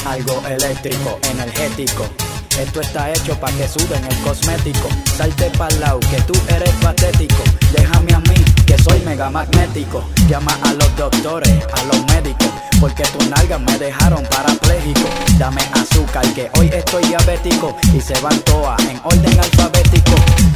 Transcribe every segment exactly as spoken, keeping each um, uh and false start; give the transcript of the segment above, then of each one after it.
Algo eléctrico, energético. Esto está hecho pa' que suden el cosmético. Salte pa'l lado, que tú eres patético. Déjame a mí, que soy mega magnético. Llama a los doctores, a los médicos, porque tus nalgas me dejaron parapléjico. Dame azúcar, que hoy estoy diabético. Y se van todas en orden alfabético.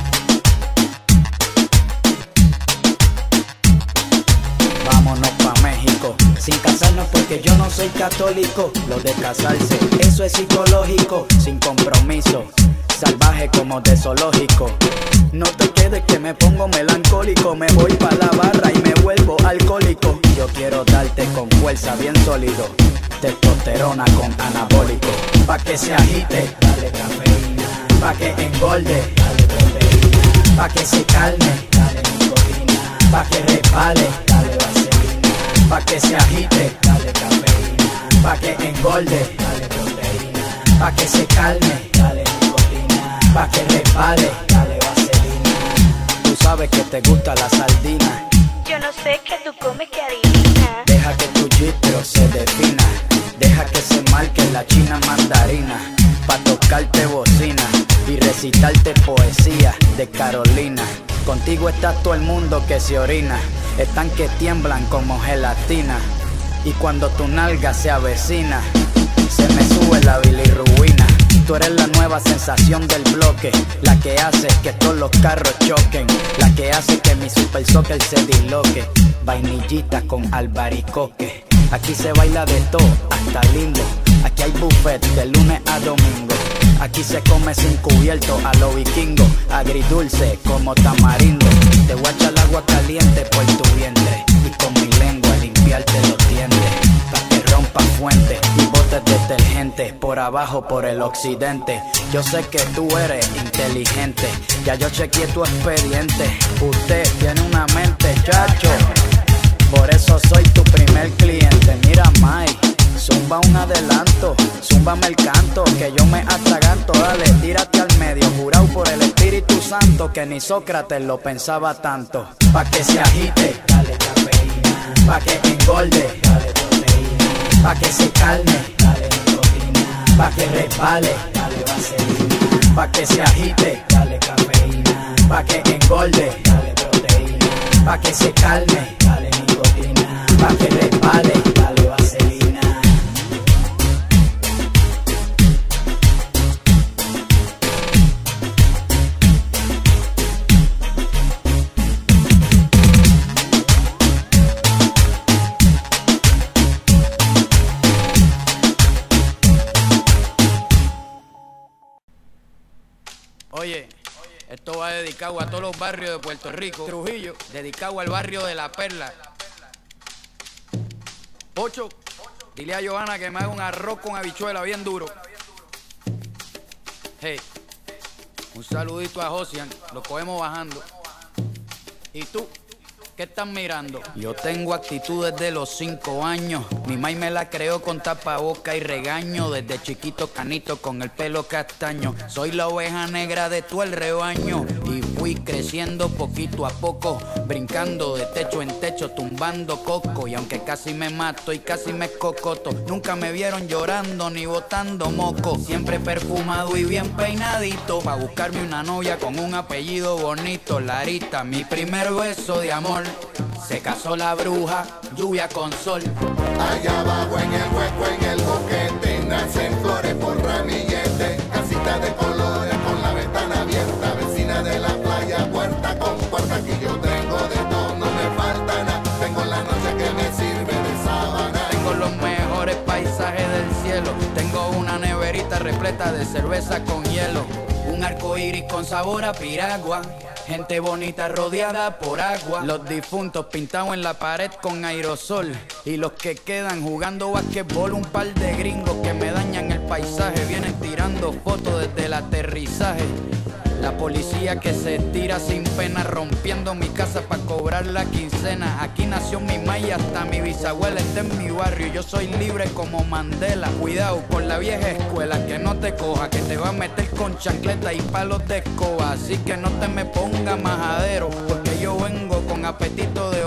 Vámonos pa' México, sin casarnos porque yo no soy católico. Lo de casarse, eso es psicológico. Sin compromiso, salvaje como de zoológico. No te quedes que me pongo melancólico. Me voy pa' la barra y me vuelvo alcohólico. Yo quiero darte con fuerza bien sólido. Testosterona con anabólico. Pa' que se agite, dale cafeína. Pa' que engorde, dale proteína. Pa' que se calme, dale nicotina. Pa' que resbale, dale vaselina. Pa' que se agite, dale cafeína. Pa' que engorde, dale proteína. Pa' que se calme, dale nicotina. Pa' que resbale, dale vaselina. Tú sabes que te gusta la sardina. Yo no sé que tú comes que adivina. Deja que tu gistro se defina. Deja que se marque la china mandarina. Pa' tocarte bocina y recitarte poesía de Carolina. Contigo está todo el mundo que se orina. Están que tiemblan como gelatina. Y cuando tu nalga se avecina, se me sube la bilirruina. Tú eres la nueva sensación del bloque, la que hace que todos los carros choquen, la que hace que mi super soccer se disloque. Vainillita con albaricoque. Aquí se baila de todo, hasta limbo. Aquí hay buffet de lunes a domingo. Aquí se come sin cubierto a lo vikingo. Agridulce como tamarindo. Te voy a echar agua caliente por tu vientre y con mi lengua limpiarte los dientes. Pa' que rompa fuentes y botes detergentes por abajo por el occidente. Yo sé que tú eres inteligente. Ya yo chequeé tu expediente. Usted tiene una mente, chacho. Por eso soy tu primer cliente. Mira, Mai, zumba un adelanto, zúmbame el canto, que yo me atraganto. Dale, tírate al medio, jurado por el Espíritu Santo, que ni Sócrates lo pensaba tanto. Pa' que se agite, dale cafeína. Pa' que engorde, dale proteína. Pa' que se calme, dale nicotina. Pa' que resbale, dale vaselina. Pa' que se agite, dale cafeína. Pa' que engorde, dale proteína. Pa' que se calme, dale nicotina. Pa' que resbale, dale vaselina. Oye, esto va dedicado a todos los barrios de Puerto Rico. Trujillo, dedicado al barrio de La Perla. Ocho, dile a Johanna que me haga un arroz con habichuela bien duro. Hey, un saludito a Josian, lo cogemos bajando. ¿Y tú? ¿Qué estás mirando? Yo tengo actitud desde los cinco años. Mi mai me la creó con tapaboca y regaño. Desde chiquito canito con el pelo castaño. Soy la oveja negra de todo el rebaño. Y fui creciendo poquito a poco, brincando de techo en techo, tumbando coco. Y aunque casi me mato y casi me escocoto, nunca me vieron llorando ni botando moco. Siempre perfumado y bien peinadito, pa' buscarme una novia con un apellido bonito. Larita, mi primer beso de amor. Se casó la bruja, lluvia con sol. Allá abajo en el hueco, en el boquete, nacen flores por ramillete. Casita de colores con la ventana abierta, vecina de la playa, puerta con puerta. Aquí yo tengo de todo, no me falta nada. Tengo la noche que me sirve de sábana. Tengo los mejores paisajes del cielo. Tengo una neverita repleta de cerveza con hielo. Un arco iris con sabor a piragua. Gente bonita rodeada por agua. Los difuntos pintados en la pared con aerosol. Y los que quedan jugando basquetbol. Un par de gringos que me dañan el paisaje. Vienen tirando fotos desde el aterrizaje. La policía que se tira sin pena, rompiendo mi casa pa' cobrar la quincena. Aquí nació mi mai, hasta mi bisabuela está en mi barrio. Yo soy libre como Mandela. Cuidado con la vieja escuela, que no te coja, que te va a meter con chancleta y palos de escoba. Así que no te me ponga majadero, porque yo vengo con apetito de obrero.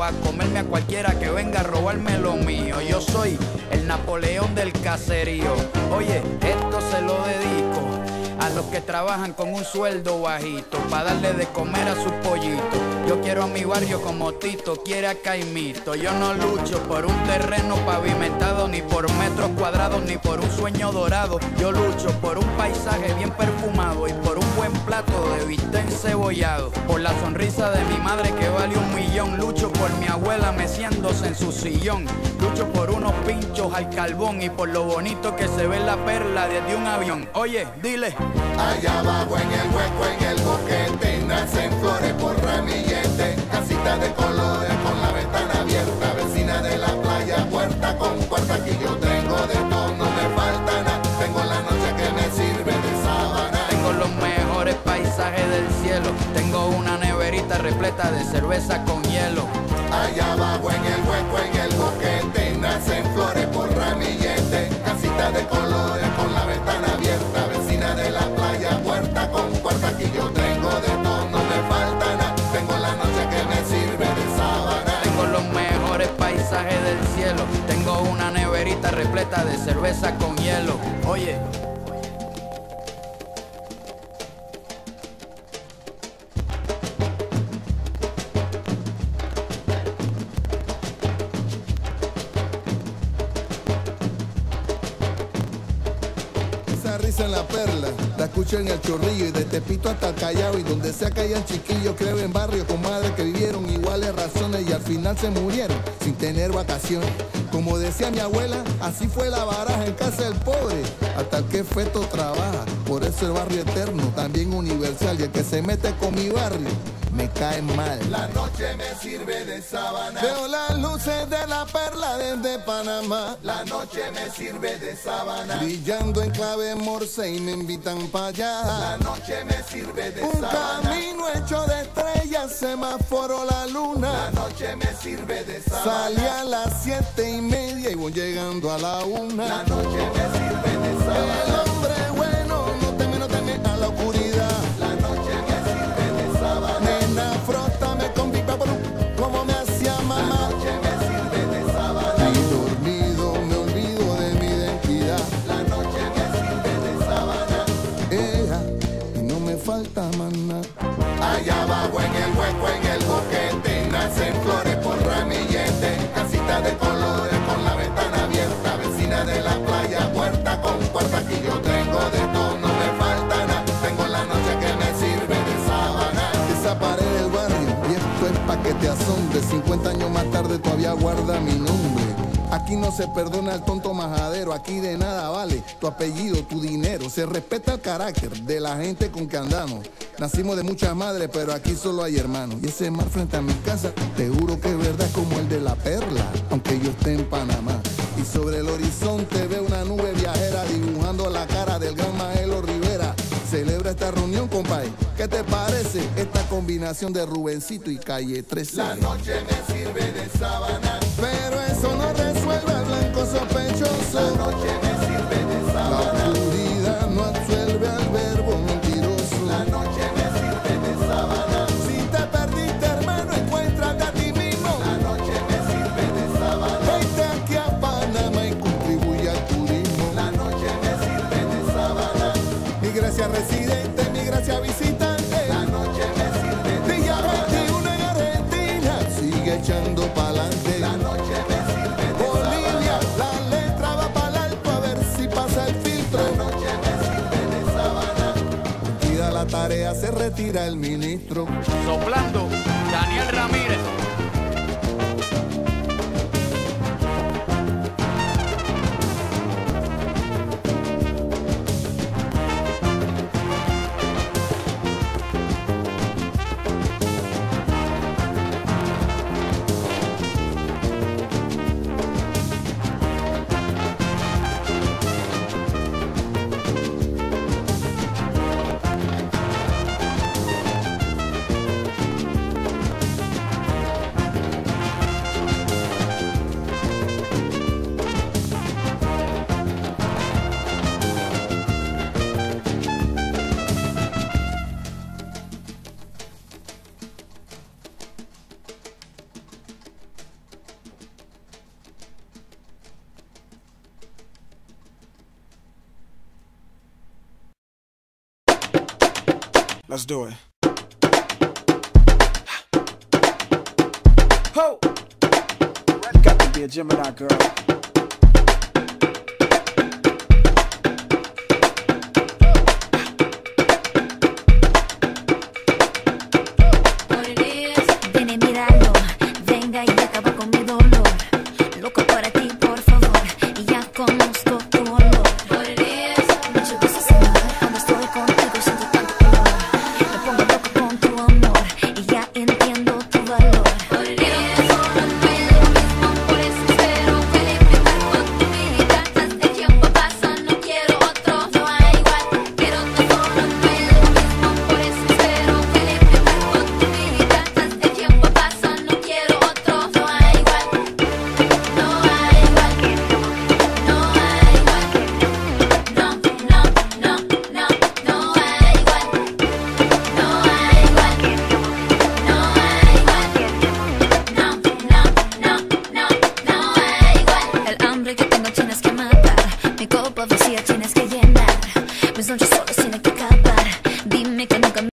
a comerme a cualquiera que venga a robarme lo mío. Yo soy el Napoleón del caserío. Oye, esto se lo dedico a los que trabajan con un sueldo bajito, pa' darle de comer a sus pollitos. Yo quiero a mi barrio como Tito quiere a Caimito. Yo no lucho por un terreno pavimentado, ni por metros cuadrados, ni por un sueño dorado. Yo lucho por un paisaje bien perfumado y por un buen plato de bistec encebollado. Por la sonrisa de mi madre que vale un millón. Lucho por mi abuela meciéndose en su sillón. Lucho por unos pinchos al carbón y por lo bonito que se ve la perla desde un avión. Oye, dile. Allá abajo en el hueco, en el boquete, nacen flores por ramillete, casita de colores con la ventana abierta, vecina de la playa, puerta con puerta, aquí yo tengo de todo, no me falta nada, tengo la noche que me sirve de sábana. Tengo los mejores paisajes del cielo, tengo una neverita repleta de cerveza con hielo. Allá abajo en el hueco, en el boquete, nacen flores por ramillete, casita de colores con la ventana abierta, vecina de la playa, puerta con puerta, aquí yo tengo de todo, no me falta nada, tengo la noche que me sirve de sábana. Tengo los mejores paisajes del cielo, tengo una neverita repleta de cerveza con hielo. Oye. Risa en la perla, la escucho en el Chorrillo y de Tepito hasta el Callao, y donde sea que hayan chiquillos, creo en barrios con madres que vivieron iguales razones y al final se murieron sin tener vacaciones. Como decía mi abuela, así fue la baraja en casa del pobre, hasta el que feto trabaja. Por eso el barrio eterno, también universal, y el que se mete con mi barrio me cae mal. La noche me sirve de sábana. Veo las luces de la perla desde Panamá. La noche me sirve de sábana. Brillando en clave morse y me invitan para allá. La noche me sirve de Un sábana. camino hecho de estrellas, semáforo la luna. La noche me sirve de sábana. Salí a las siete y media y voy llegando a la una. La noche me sirve de sábana. El hombre bueno no teme, no teme a la oscuridad. La noche me sirve de sábana. Nena, frótame con Big Papo, como me hacía mamá. La noche me sirve de sábana. Y dormido me olvido de mi identidad. La noche me sirve de sábana. Ea, y no me falta más nada. Allá abajo en el hueco, en el boquete, nacen flores por ramillete, casita de colores con la ventana abierta, vecina de la playa, puerta con puerta, aquí yo tengo de todo, no me falta nada, tengo la noche que me sirve de sábana. Esa pared del barrio, y esto es pa' que te asombre, cincuenta años más tarde todavía guarda mi nombre. Aquí no se perdona al tonto majadero, aquí de nada vale tu apellido, tu dinero. Se respeta el carácter de la gente con que andamos. Nacimos de muchas madres, pero aquí solo hay hermanos. Y ese mar frente a mi casa, te juro que es verdad como el de la perla, aunque yo esté en Panamá. Y sobre el horizonte veo una nube viajera dibujando la cara del gran Maelo Rivera. Celebra esta reunión, compadre. ¿Qué te parece esta combinación de Rubencito y Calle trece? La noche me sirve de sábana. Pero eso no resuelve al blanco sospechoso. La noche me sirve de La sábana. oscuridad no absuelve al verbo mentiroso. La noche me sirve de sábana. Si te perdiste, hermano, encuéntrate a ti mismo. La noche me sirve de sábana. Vente aquí a Panamá y contribuye al turismo. La noche me sirve de sábana. Mi gracia residente, mi gracia visitante. La noche me sirve de Día sábana. veintiuno en Argentina, sigue echando pa'lante. La noche me sirve de Bolivia, sábana. la letra va para alto a ver si pasa el filtro. La noche me sirve de sábana. Cumplida la tarea, se retira el ministro. Soplando, Daniel Ramírez. Let's do it. Ho! You got to be a Gemini, girl.